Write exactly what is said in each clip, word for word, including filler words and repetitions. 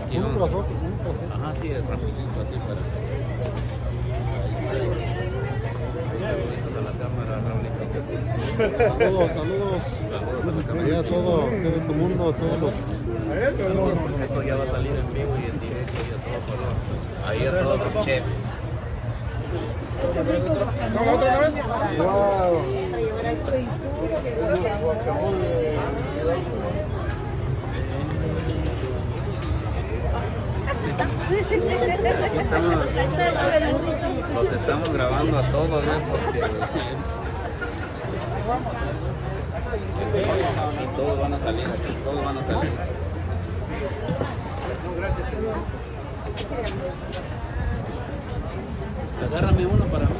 tranquilo. Uno tras otro, uno tras otro. Ajá, sí, es rapidito, así para... Ahí está. Saluditos a la cámara, Raulito. Saludos, saludos. Saludos a la cámara. Allá todo, todo tu mundo, todos los... Esto ya va a salir en vivo y en directo y a todo color. Ahí a todos los chefs. Wow. Aquí estamos, los estamos grabando a todos, ¿no? Porque aquí todos van a salir, aquí todos van a salir. Agárrame uno para mí.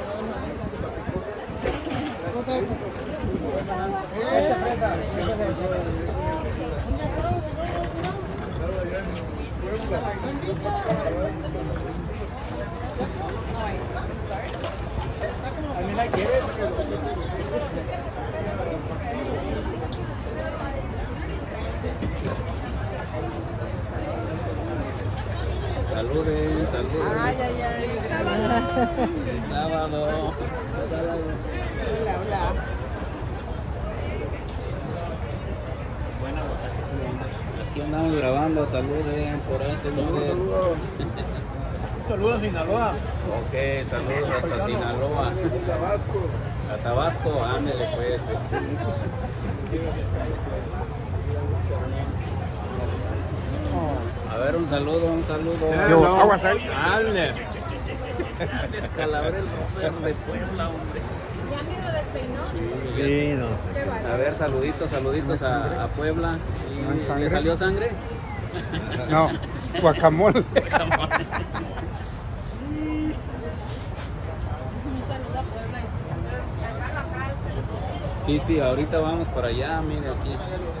Saluden, saluden. Ay, ay, ay. El sábado. Hola, hola. Aquí andamos grabando, saluden por ahí, señores. Saludos a Sinaloa. Ok, saludos hasta Sinaloa. A Tabasco, ándele pues. Este. A ver, un saludo, un saludo. Aguas ahí. Ande. Descalabré el roper de Puebla, hombre. ¿Ya me lo despeinó? Sí, Sí, no. Qué bárbaro. a ver, saluditos, saluditos a, a Puebla. ¿No hay ¿Y sangre? ¿Le salió sangre? No, guacamole. Un saludo a Puebla. Sí, sí, ahorita vamos para allá, mire aquí.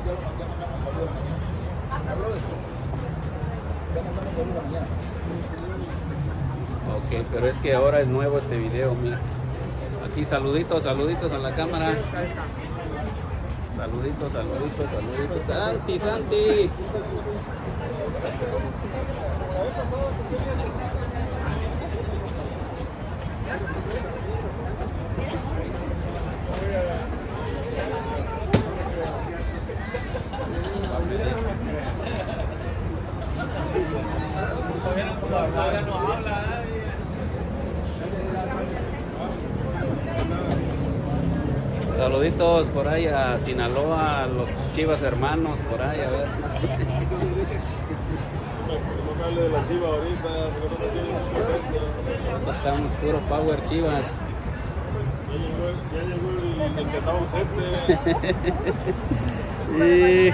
Ok, pero es que ahora es nuevo este video, mira. Aquí saluditos, saluditos a la cámara. Saluditos, saluditos, saluditos. Santi, Santi. Saluditos por ahí a Sinaloa, a los Chivas hermanos por ahí, a ver. de la Chiva ahorita, Aquí estamos, puro Power Chivas. ya llegó, ya llegó el, el que estaba ausente. Y...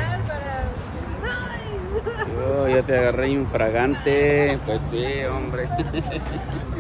Oh, ya te agarré infragante. Pues sí, hombre.